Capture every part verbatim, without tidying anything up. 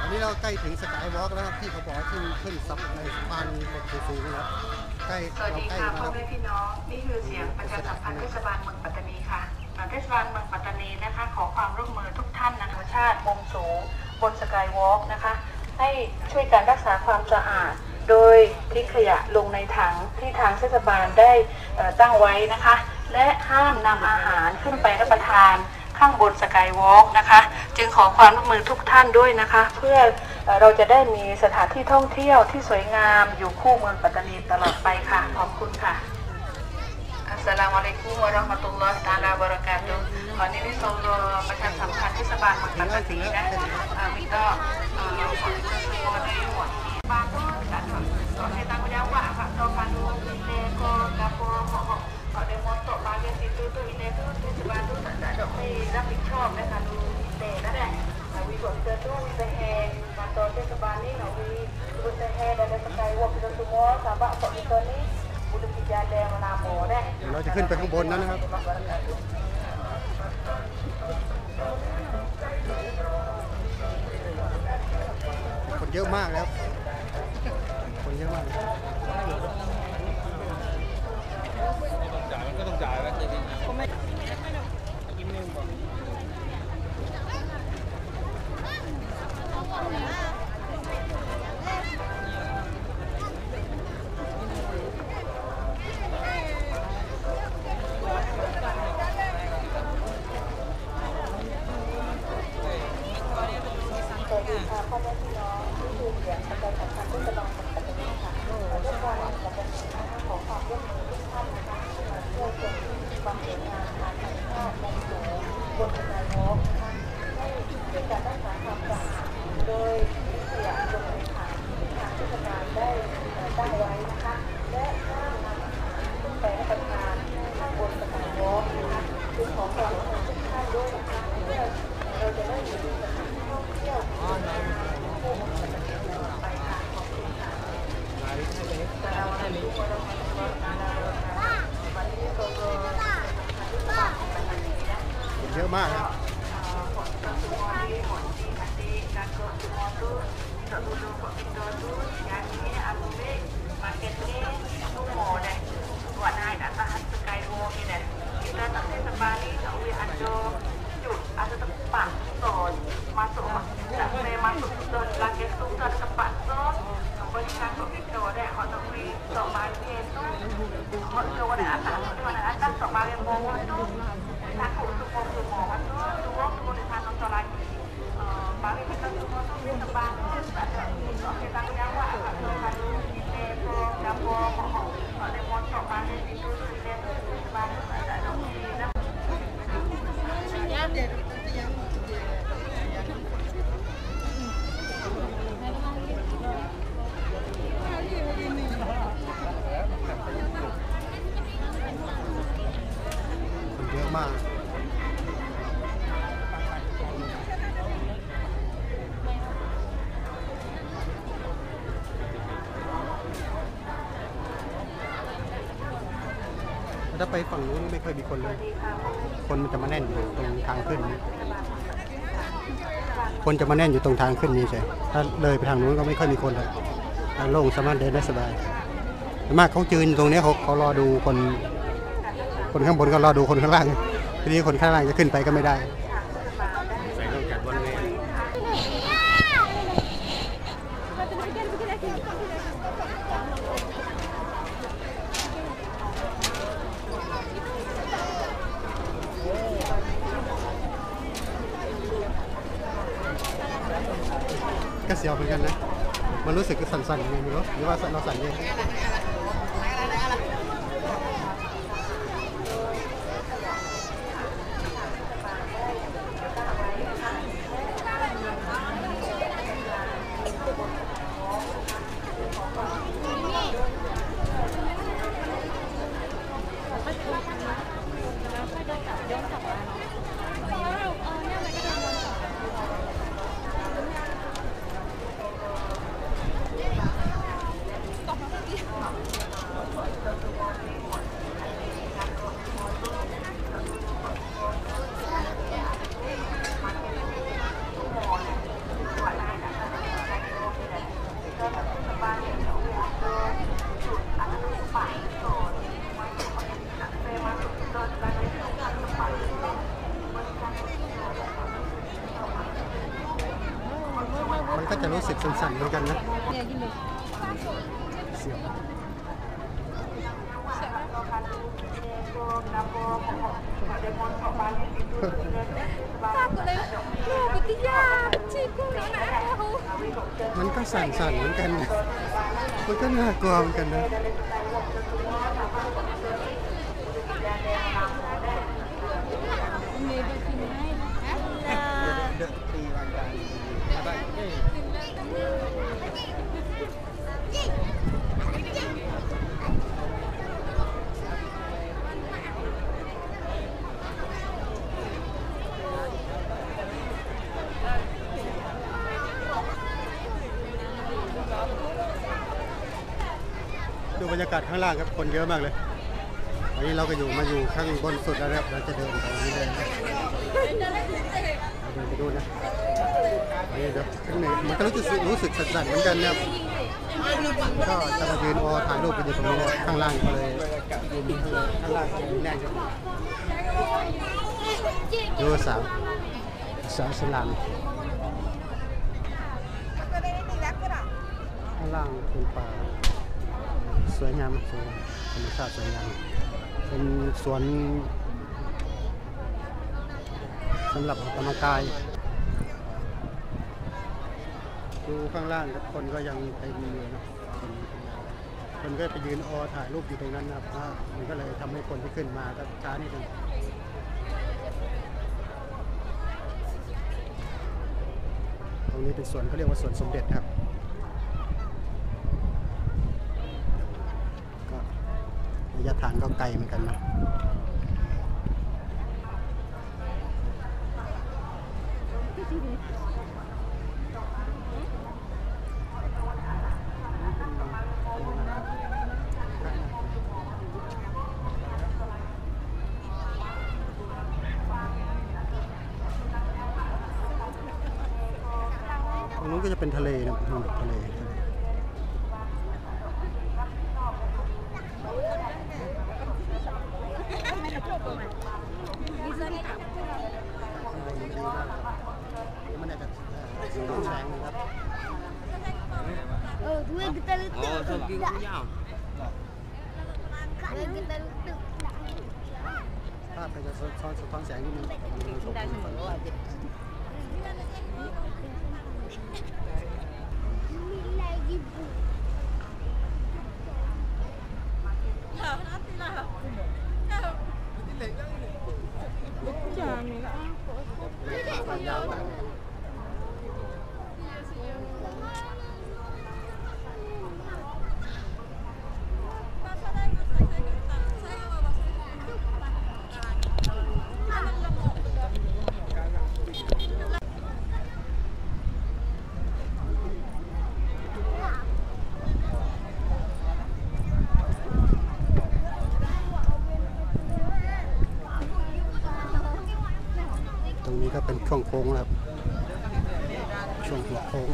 อนนี้เราใกล้ถึงสกายวอล์กแล้วครับที่เขาบอกขึ้นขึ้นสับในสะพานบนสูงๆแล้วใกล้เราใกล้แล้วครับพี่น้องนี่คือเสียงประชาสัมพันธ์เทศบาลเมืองปัตตานีค่ะเทศบาลเมืองปัตตานีนะคะขอความร่วมมือทุกท่านนะคะชาติมุมสูงบนสกายวอล์กนะคะให้ช่วยการรักษาความสะอาดโดยทิ้งขยะลงในถังที่ทางเทศบาลได้ตั้งไว้นะคะและห้ามนำอาหารขึ้นไปรับประทานข้างบนสกายวอล์กนะคะจึงขอความร่วมมือทุกท่านด้วยนะคะเพื่อเราจะได้มีสถานที่ท่องเที่ยวที่สวยงามอยู่คู่เมืองปัตตานีตลอดไปค่ะขอบคุณค่ะอัสสลามุอะลัยกุมวะเราะห์มะตุลลอฮิตะอาลาวะบะเราะกาตุฮ์วันนี้ที่โซโลประชาสัมพันธ์เทศบาลเมืองปัตตานีนะวิโต้ขอเชิญชวนในหัวบางก็จัดต่อให้ตั้งยาวว่าค่ะต่อการดูเดโกกาโปเขาเดโมโตบาเกติตุตุอินเดตุเทศบาลตุตัดดอกไม่รับผิดชอบนะคะดูเดนั่นแหละวิบเจอตู้วิเฮมาต่อเทศบาลนี่เราวิวิเฮได้สกายวอล์กkita semua sahabat kok kita ni boleh berjalan menamo deh เราจะขึ้นไปข้างบนนั้นนะครับคนเยอะมากแล้วคนเยอะมากจ่ายมันก็ต้องจ่ายแล้วจริงๆก็ไม่กินเนื้อก่อนสวัสดีค่ะพ่อแม่พี่น้องที่ดูเสียงประชาสัมพันธ์เทศบาลเมืองปัตตานีค่ะเทศบาลเมืองปัตตานีนะคะขอความร่วมมือทุกท่านนะคะเพื่อชมความสวยงามทางธรรมชาติมุมสูงบนสกายวอล์กนะคะให้ช่วยการรักษาความสะอาดโดยทิ้งขยะลงในถังที่ทางเทศบาลได้ตั้งไว้นะคะและห้ามนำอาหารขึ้นไปรับประทานข้างบนสกายวอล์กนะคะจึงขอความร่วมมือทุกท่านด้วยนะคะเพื่อเราจะได้มีสถานที่ท่องเที่ยวที่สวยงามคู่เมืองปัตตานีตลอดไปค่ะขอบคุณค่ะสลามอะลัยกุมวะเราะห์มะตุลลอฮิตะอาลา วะบะเราะกาตุฮ์วันนี้โซโลปัตตานีนะเยอะมากครับ Kota semua ni, mondi, adik, kakak semua tu, tak dulu kok kita tu, yang ni ambil market ni semua dah. Buat naik atas skywalk ni dah. Kita tak sebab ni tak boleh ada cut, ada tempat zon masuk tak boleh masuk zon lagi tu ada tempat zon. Bagi kakak kita dah, hak tak boleh sok market tu, hak tu ada atas, tu ada atas sok market bawah tu. Takut semua semua tu, dua tu di sana tu lagi. Bagi kita semua tu di tempat tak ada. Kita tanggung jawab kat tempat tu, kita tu dapur, ada motor mana itu tu kita tu sebab tak ada mesti dah. Ya, dia tu yang คนเยอะมากถ้าไปฝั่งนู้นไม่เคยมีคนเลยคนมันจะมาแน่นอยู่ตรงทางขึ้นคนจะมาแน่นอยู่ตรงทางขึ้นนี่ใช่ถ้าเลยไปทางนู้นก็ไม่ค่อยมีคนเลยทางโล่งสามารถเดินได้สบายมากเขายืนตรงนี้เขาเขารอดูคนคนข้างบนก็รอดูคนข้างล่างทีนี้คนข้างล่างจะขึ้นไปก็ไม่ได้ใส่ต้องจัดบริเวณก็เสียวเหมือนกันนะมันรู้สึกสั่นๆยังไงไม่รู้หรือว่าเราสั่นเองก็จะรู้สึกสั่นๆเหมือนกันนะเสียวมันก็สั่นๆเหมือนกันนะมันก็น่ากลัวเหมือนกันนะเดอะตีวันการอะไรดูบรรยากาศข้างล่างครับคนเยอะมากเลยวันนี้เราก็อยู่มาอยู่ข้างบนสุดแล้วครับเราจะเดินไปนี้เลยเดินไปดูนะนี่เดี๋ยวข้างในมันก็รู้สึกรู้สึกสั่นๆเหมือนกันนะครับก็จะมายืนออถ่ายรูปกันอยู่ตรงนี้ข้างล่างก็เลยยืนข้างล่างก็ยืนแน่นครับดูสาวสาวสลังข้างล่างเป็นป่าสวยงามสวยธรรมชาติสวยงามเป็นสวนสำหรับออกกำลังกายดูข้างล่างครับคนก็ยังเต็มอยู่นะคนคนก็ไปยืนออถ่ายรูปอยู่ตรงนั้นนะครับมันก็เลยทำให้คนที่ขึ้นมาก็ช้านิดนึงตรงนี้เป็นสวนเขาเรียกว่าสวนสมเด็จครับระยะทางก็ไกลเหมือนกันนะตรงนู้นก็จะเป็นทะเลนะทะเลมันอาจจะสีแสงนะครับเออด้วยkita letak oh pergi punya kalau kita letak ภาพก็จะสะท้อนสะท้อนแสงนิดนึงได้เสมอว่าจะมีlagi bu jangan lah ตรงนี้ก็เป็นช่วงโค้งแล้วช่วงหัวโค้ง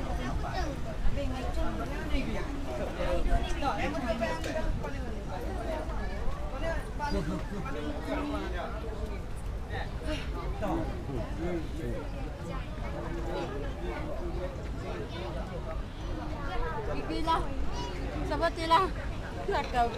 Bibilah, sepertilah cakap.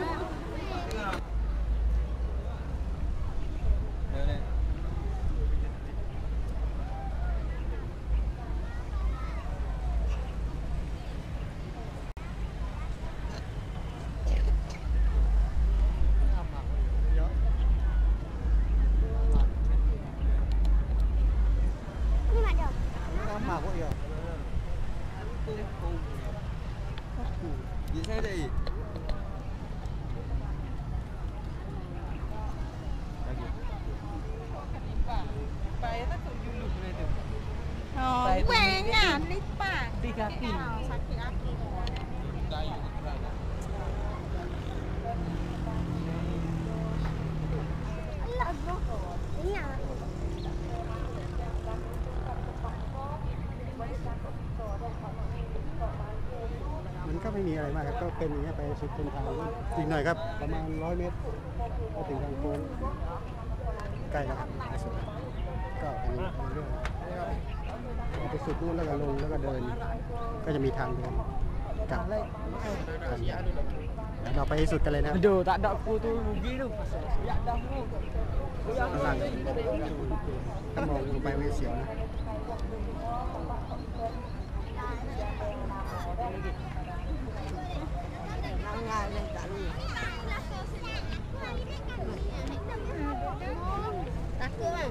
Lama kok ya. Di sana deh. Oh, wengan lipa. Di kaki. Sakit kaki. Allah bro. Ini apa? มันก็ไม่มีอะไรมากครับก็เป็นอย่างนี้ไปสุดเป็นทางอีกหน่อยครับประมาณร้อยเมตรก็ถึงทางโค้งใกล้แล้วครับสุดก็เป็นเรื่องไปสุดนู่นแล้วก็ลงแล้วก็เดิน ก็จะมีทางเดินกลับกันเดี๋ยวเราไปสุดกันเลยนะ Aduh, tak ada aku tu rugi tu. Ya dah tu. ข้างล่างถ้ามองลงไปไม่เสียวนะ Takut kan?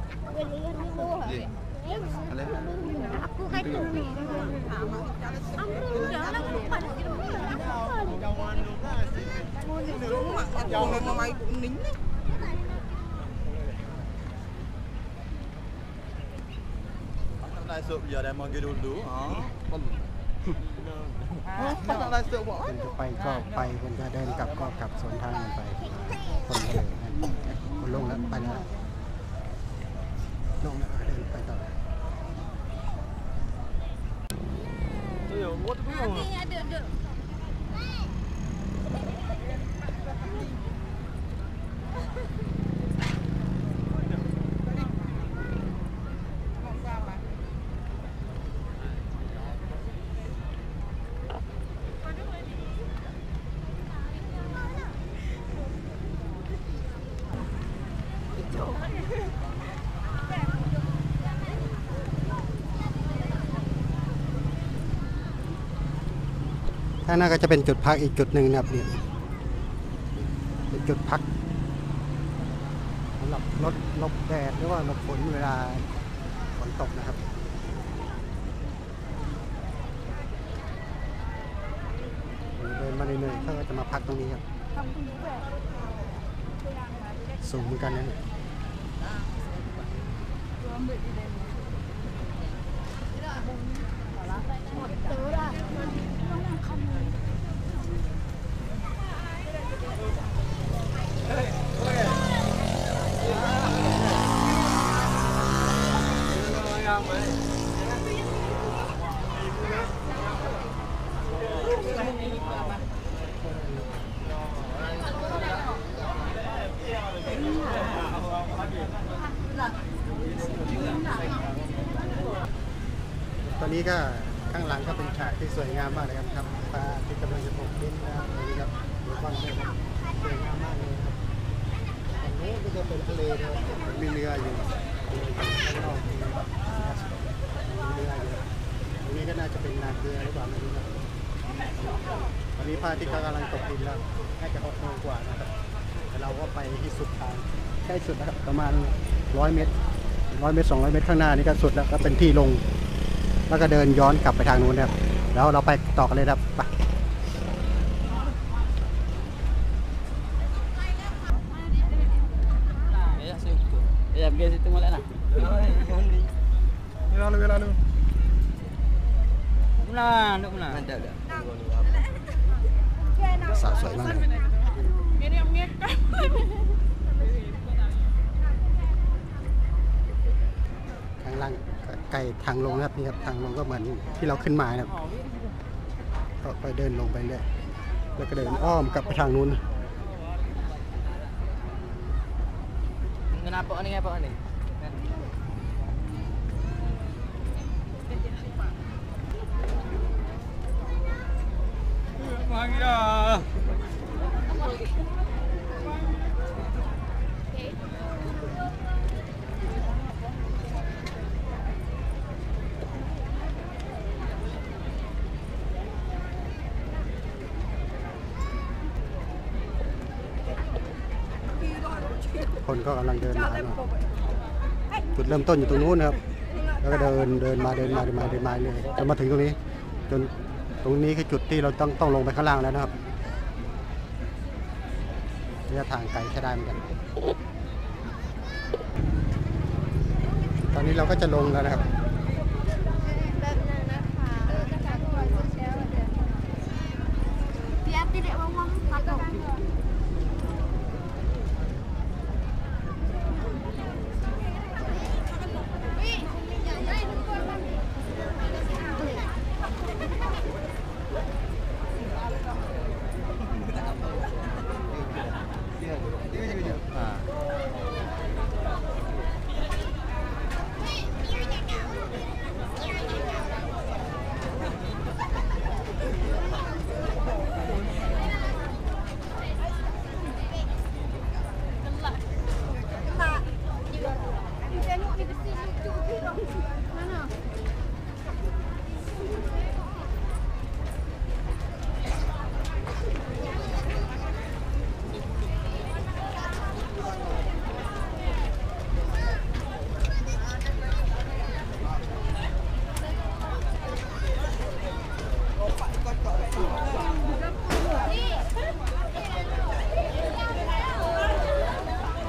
Aku kata ni. Amru dah lah lepas dia. Jangan mamai kuning ni. Lại sụp giờ đây mọi người đun đủ hả? Bắt lại sụp bỏ. คนจะไปก็ไปคนจะเดินกลับก็กลับสวนทางกันไปคนก็เลยคนลงแล้วไปแล้วลงแล้วเดินไปต่อ Tôi what the hell? Ni ada ada. ข้างหน้าก็จะเป็นจุดพักอีกจุดหนึ่งนะครับเนี่ยเป็นจุดพักสำหรับรถหลบแดดหรือว่าหลบฝนเวลาฝนตกนะครับเดินมาเหนื่อยๆเขาก็จะมาพักตรงนี้ครับสูงเหมือนกันนะเนี่ย ตอนนี้ก็ข้างหลังก็เป็นฉากที่สวยงามมากเลยครับพระอาทิตย์กำลังจะตกดินนะครับตรงนี้ครับดูฟังเลยครับสวยงามมากเลยครับตรงนี้ก็จะเป็นทะเลนะครับมีเรืออยู่ข้างนอกมีเรืออยู่ตรงนี้ก็น่าจะเป็นนาเกลือหรือเปล่าไม่รู้ครับตอนนี้พระอาทิตย์กำลังตกดินแล้วน่าจะหกโมงกว่านะครับแต่เราก็ไปที่สุดทางใกล้สุดนะครับประมาณร้อยเมตรร้อยเมตรสองร้อยเมตรข้างหน้านี่ก็สุดแล้วก็เป็นที่ลงแล้วก็เดินย้อนกลับไปทางนู้นนะครับแล้วเราไปต่อกันเลยครับไป Ya, situ. Ya, pergi situ molek lah. Lalu lalu. Pulang, duk pulang. Ada ada. สาวสวยมากเลยข้างล่างไกลทางลงนะครับนี่ครับทางลงก็เหมือนที่เราขึ้นมานะครับก็ไปเดินลงไปเรื่อยแล้วก็เดินอ้อมกลับไปทางนู้น Kenapa ni apa ni? Mari dah. คนก็กำลังเดินมาเนาะจุดเริ่มต้นอยู่ตรงนู้นนะครับแล้วก็เดินเดินมาเดินมาเดินมาเดินมาเลยจนมาถึงตรงนี้จนตรงนี้คือจุดที่เราต้องต้องลงไปข้างล่างแล้วนะครับระยะทางไกลใช้ได้เหมือนกันตอนนี้เราก็จะลงแล้วนะครับ Hati-hati dek wong-wong takut. 啊。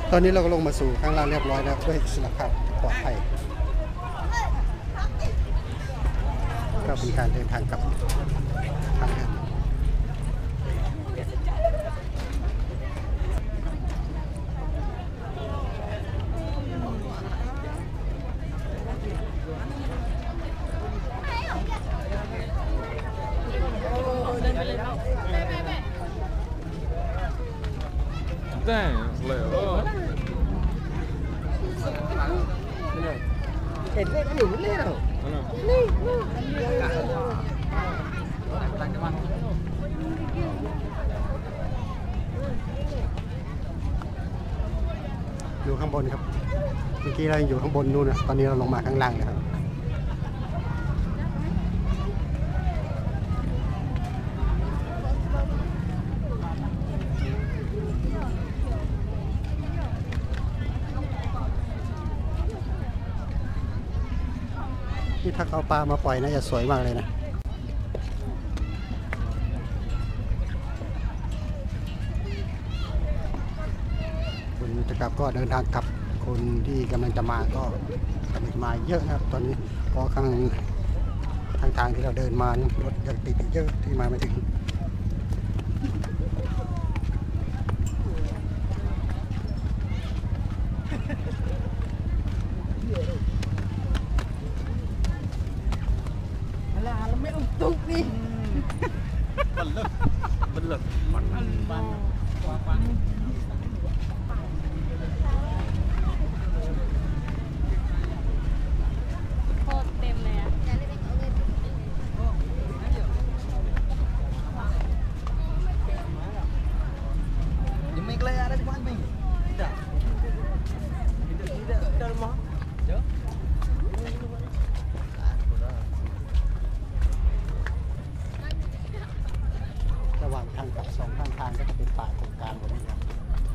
ตอนนี้เราก็ลงมาสู่ข้างล่างเรียบร้อยแล้วด้วยอิสระภาพปลอดภัยก็เป็นการเดินทางกลับทางเดินได้เลยโอ้เห็นเลยอยู่เลยเหรออยู่ข้างบนครับเมื่อกี้เราอยู่ข้างบนนู่นนะตอนนี้เราลงมาข้างล่างนะครับที่ถ้าเขาปลามาปล่อยน่าจะสวยมากเลยนะคนจะกลับก็เดินทางกลับคนที่กำลังจะมาก็กำลังมาเยอะนะครับตอนนี้เพราะข้างทางทางที่เราเดินมารถยังติดเยอะที่มาไม่ถึงระหว่างทางกับสองข้างทางก็จะเป็นป่าตรงกลางหมดเลยครับ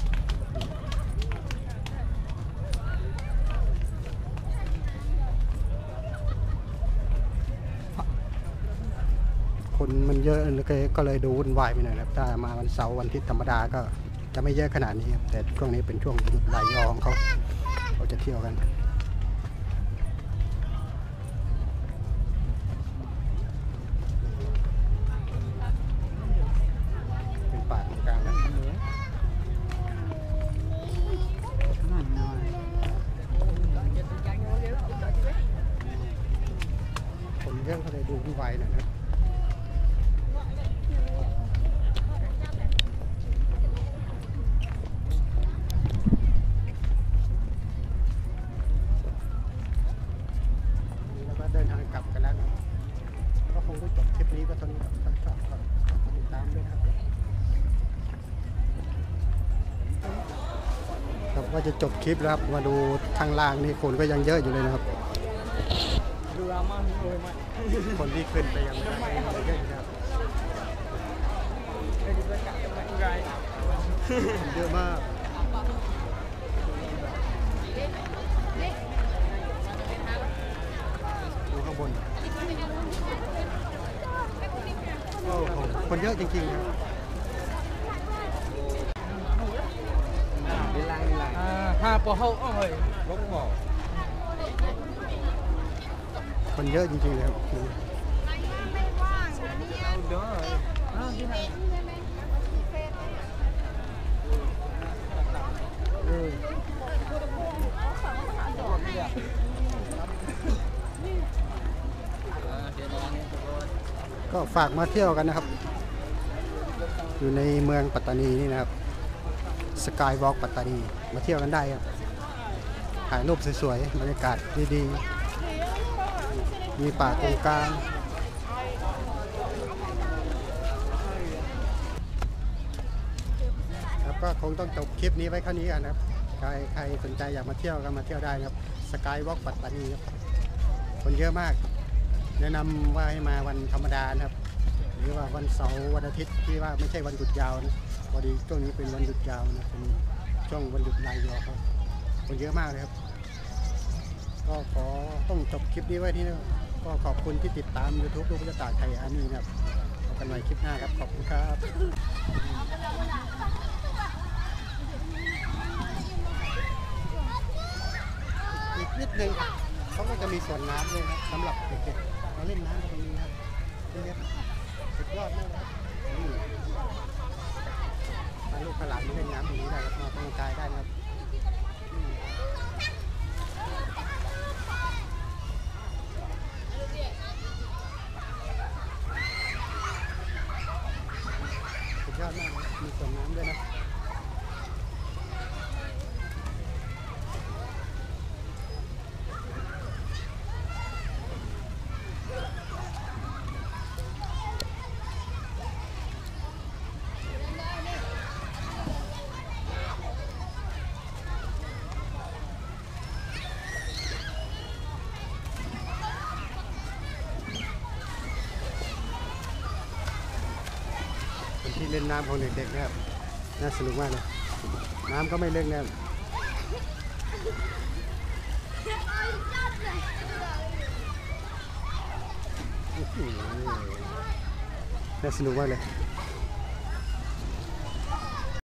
คนมันเยอะเลยก็เลยดูวุ่นวายไปหน่อยครับถ้ามาวันเสาร์วันอาทิตย์ธรรมดาก็จะไม่เยอะขนาดนี้ครับแต่ช่วงนี้เป็นช่วงหยุดรายยอของเขาเขาจะเที่ยวกันเป็นป่าตรงกลางนะคนเยอะก็เลยดูวุ่นวายหน่อยนะเดินทางกลับกันแล้วนะก็คงต้องจบคลิปนี้ก็เท่านี้ครับถ้าชอบก็ติดตามด้วยนะครับครับว่าจะจบคลิปแล้วครับมาดูข้างล่างนี่คนก็ยังเยอะอยู่เลยนะครับดูรามาเลยไหมคนที่ขึ้นไปยังไม่เยอะนะครับเยอะมากข้างบนโอ้โหคนเยอะจริงๆครับห้าปอเฮ้โอ้ยรถบ่คนเยอะจริงๆเลยครับก็ฝากมาเที่ยวกันนะครับอยู่ในเมืองปัตตานีนี่นะครับสกายวอล์กปัตตานีมาเที่ยวกันได้ครับถ่ายรูปสวยๆบรรยากาศดีๆมีป่าตรงกลางครับก็คงต้องจบคลิปนี้ไว้แค่นี้กันนะครับใครใครสนใจอยากมาเที่ยวก็มาเที่ยวได้ครับสกายวอล์กปัตตานีครับคนเยอะมากแนะนำว่าให้มาวันธรรมดานะครับหรือว่าวันเสาร์วันอาทิตย์ที่ว่าไม่ใช่วันหยุดยาวนะพอดีช่วงนี้เป็นวันหยุดยาวนะเป็นช่วงวันหยุดรายยอครับคนเยอะมากเลยครับก็ขอต้องจบคลิปนี้ไว้ที่นี่ก็ขอบคุณที่ติดตาม YouTube ลูกกระต่ายไทยอาร์มี่นะครับพบกันใหม่คลิปหน้าครับขอบคุณครับนิดนึงเขาก็จะมีส่วนน้ำด้วยนะสำหรับเด็กๆเราเล่นน้ำตรงนี้ครับเล่นสุดยอดมากครับนี่พาลูกพาหลานมาเล่นน้ำตรงนี้ได้ครับมาออกกำลังกายได้นะครับอืมสุดยอดมากเลยมีส่วนน้ำด้วยนะเป็นที่เล่นน้ำของเด็กๆนะครับน่าสนุกมากเลยน้ำก็ไม่เล็กนะครับอื้อหือน่าสนุกมากเลย